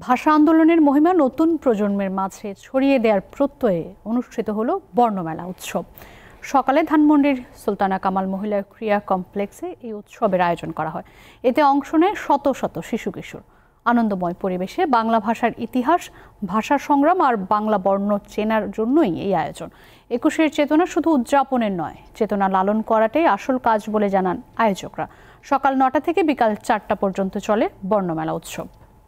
ভাষা আন্দোলনের মহিমা নতুন প্রজন্মের মাঝে ছড়িয়ে দেওয়ার প্রত্যয়ে অনুষ্ঠিত হলো বর্ণমেলা উৎসব। সকালে ধানমন্ডির সুলতানা কামাল মহিলা ক্রীড়া কমপ্লেক্সে এই উৎসবের আয়োজন করা হয়। এতে অংশ নেয় শত শত শিশু কিশোর। আনন্দময় পরিবেশে বাংলা ভাষার ইতিহাস, ভাষা সংগ্রাম আর বাংলা বর্ণ চেনার জন্যই এই আয়োজন। একুশের চেতনা শুধু উদযাপনের নয়, চেতনা লালন করাটাই আসল কাজ বলে জানান আয়োজকরা। সকাল ৯টা থেকে বিকাল ৪টা পর্যন্ত চলে বর্ণমেলা উৎসব।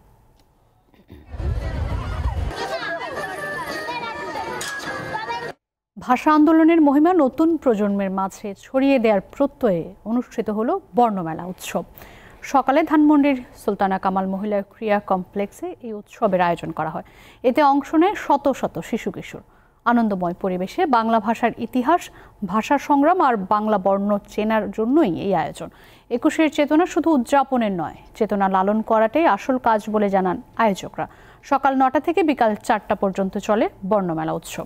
ভাষা আন্দোলনের মহিমা নতুন প্রজন্মের মাঝে ছড়িয়ে দেওয়ার প্রত্যয়ে অনুষ্ঠিত হলো বর্ণমেলা উৎসব। সকালে ধানমন্ডির সুলতানা কামাল মহিলা ক্রীড়া কমপ্লেক্সে এই উৎসবের আয়োজন করা হয়। এতে অংশ নেয় শত শত শিশু কিশোর। আনন্দময় পরিবেশে বাংলা ভাষার ইতিহাস, ভাষা সংগ্রাম আর বাংলা বর্ণ চেনার জন্যই এই আয়োজন। একুশের চেতনা শুধু উদযাপনের নয়, চেতনা লালন করাটাই আসল কাজ বলে জানান আয়োজকরা। সকাল ৯টা থেকে বিকাল ৪টা পর্যন্ত চলে বর্ণমেলা উৎসব।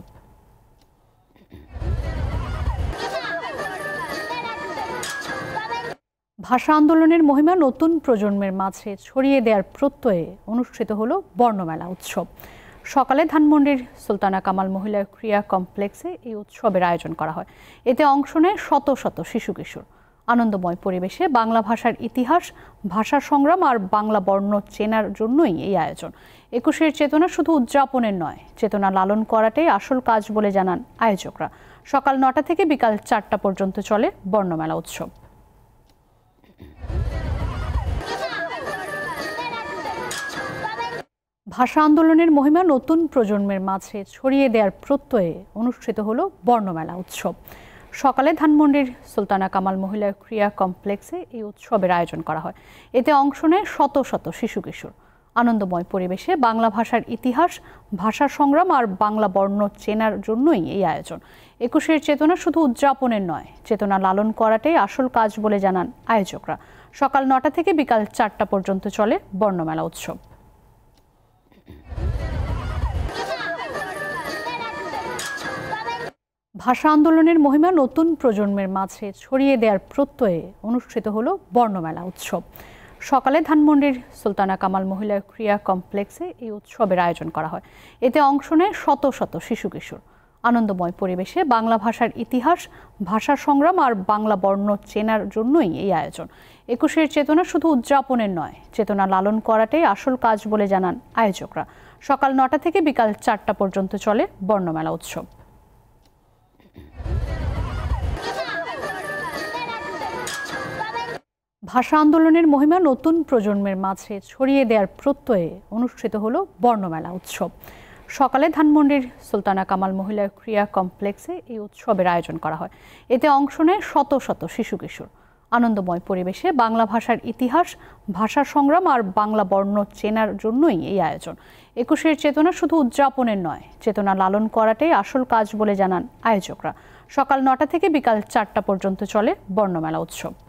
ভাষা আন্দোলনের মহিমা নতুন প্রজন্মের মাঝে ছড়িয়ে দেওয়ার প্রত্যয়ে অনুষ্ঠিত হলো বর্ণমেলা উৎসব। সকালে ধানমন্ডির সুলতানা কামাল মহিলা ক্রীড়া কমপ্লেক্সে এই উৎসবের আয়োজন করা হয়। এতে অংশ নেয় শত শত শিশু কিশোর। আনন্দময় পরিবেশে বাংলা ভাষার ইতিহাস, ভাষা সংগ্রাম আর বাংলা বর্ণ চেনার জন্যই এই আয়োজন। একুশের চেতনা শুধু উদযাপনের নয়, চেতনা লালন করাটাই আসল কাজ বলে জানান আয়োজকরা। সকাল ৯টা থেকে বিকাল ৪টা পর্যন্ত চলে বর্ণমেলা উৎসব। ভাষা আন্দোলনের মহিমা নতুন প্রজন্মের মাঝে ছড়িয়ে দেওয়ার প্রত্যয়ে অনুষ্ঠিত হলো বর্ণমেলা উৎসব। সকালে ধানমন্ডির সুলতানা কামাল মহিলা ক্রীড়া কমপ্লেক্সে এই উৎসবের আয়োজন করা হয়। এতে অংশ নেয় শত শত শিশু কিশোর। আনন্দময় পরিবেশে বাংলা ভাষার ইতিহাস, ভাষা সংগ্রাম আর বাংলা বর্ণ চেনার জন্যই এই আয়োজন। একুশের চেতনা শুধু উদযাপনের নয়, চেতনা লালন করাটাই আসল কাজ বলে জানান আয়োজকরা। সকাল ৯টা থেকে বিকাল ৪টা পর্যন্ত চলে বর্ণমেলা উৎসব। ভাষা আন্দোলনের মহিমা নতুন প্রজন্মের মাঝে ছড়িয়ে দেওয়ার প্রত্যয়ে অনুষ্ঠিত হলো বর্ণমেলা উৎসব। সকালে ধানমন্ডির সুলতানা কামাল মহিলা ক্রীড়া কমপ্লেক্সে এই উৎসবের আয়োজন করা হয়। এতে অংশ নেয় শত শত শিশু কিশোর। আনন্দময় পরিবেশে বাংলা ভাষার ইতিহাস, ভাষা সংগ্রাম আর বাংলা বর্ণ চেনার জন্যই এই আয়োজন। একুশের চেতনা শুধু উদযাপনের নয়, চেতনা লালন করাটাই আসল কাজ বলে জানান আয়োজকরা। সকাল ৯টা থেকে বিকাল ৪টা পর্যন্ত চলে বর্ণমেলা উৎসব। ভাষা আন্দোলনের মহিমা নতুন প্রজন্মের মাঝে ছড়িয়ে দেওয়ার প্রত্যয়ে অনুষ্ঠিত হলো বর্ণমেলা উৎসব। সকালে ধানমন্ডির সুলতানা কামাল মহিলা ক্রীড়া কমপ্লেক্সে এই উৎসবের আয়োজন করা হয়। এতে অংশ নেয় শত শত শিশু কিশোর। আনন্দময় পরিবেশে বাংলা ভাষার ইতিহাস, ভাষা সংগ্রাম আর বাংলা বর্ণ চেনার জন্যই এই আয়োজন। একুশের চেতনা শুধু উদযাপনের নয়, চেতনা লালন করাটাই আসল কাজ বলে জানান আয়োজকরা। সকাল ৯টা থেকে বিকাল ৪টা পর্যন্ত চলে বর্ণমেলা উৎসব।